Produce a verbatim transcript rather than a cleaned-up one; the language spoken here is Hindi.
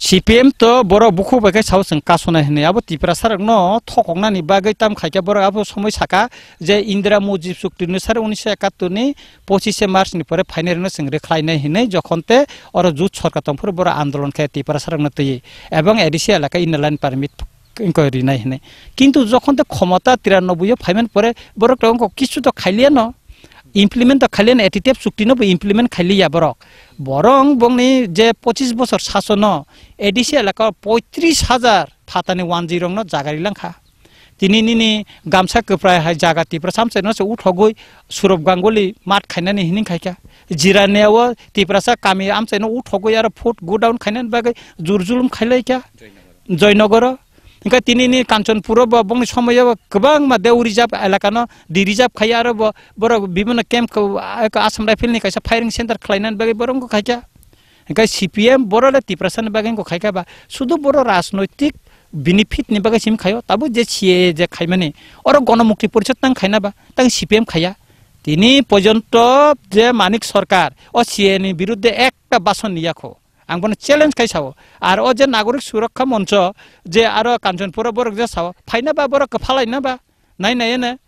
সিপিএম তো বড় বুকু বাকে সাউসং কাসনা হনে আবো ত্রিপুরা সারক ন থকংনানি বাগৈ তাম খাইকা বড় আবো সময় সাকা যে ইন্দিরা মুজিব চুক্তিনি সার উনিশশো একাত্তর নি পঁচিশে মার্চ নি পরে ফাইনাল ন সিংরে খাইনাই হিনে যখনতে অর জুত সরকার তমফর বড় আন্দোলন খায় ত্রিপুরা সারক ন তৈ এবং এডিসি এলাকা ইনলাইন পারমিট ইনকোয়ারি নাই হিনে কিন্তু যখন তো ক্ষমতা তিরানব্বই ফাইমেন পরে বড় টঙ্ক কিছু তো খাইলিয়া ন ইমপ্লিমেন্ট তো খাইলেন এটিটিএফ চুক্তি নব ইমপ্লিমেন্ট খাইলিয়া বরক বরং বংনি যে পঁচিশ বছর শাসন এডিসি এলাকা পঁয়ত্রিশ হাজার ফাতানি ওয়ান জিরো ন জাগারিলাংখা তিনি নিনি গামছা কপ্রায় হাই জাগা ত্রিপুরা সামसे न उठगै सुरभ गांगुली मात खाइनानै हिनिं खाइका जिरानेयाव त्रिपुरासा कामी आमसे न उठगै आरो फुट गोडाउन खाइनानै बागै जुरजुलुम खाइलायका जयनगर इनका तिनी कांचनपुर बंगनि समय गोबां मा देव रिजार्व एलाकानो दि रिजार्व खाया आरो बर विभिन्न कैम्प आसाम राइफलनि खायसा फायरिंग सेन्टार खालायनानै बागै बरंगो खायका इनका सीपीएम बरले टिप्रासन बागै को खायका बा शुद्ध बर राजनैतिक बेनिफिट नि बागै सिम खायो ताबो जे सीए जे खायमाने और गणमुक्ति परिषद तां खायना बा तां सीपीएम खाया तिनी पर्यन्त जे मानिक सरकार ओ सीए नि बिरुद्धे एकटा बासन नियाखो आं बने चैलेंज खाइसाव आरो ओ जे नागरिक सुरक्षा मंच जे आरो कांचनपुर बरक जे साव फाइना बा बरक फालायना बा नाय नायने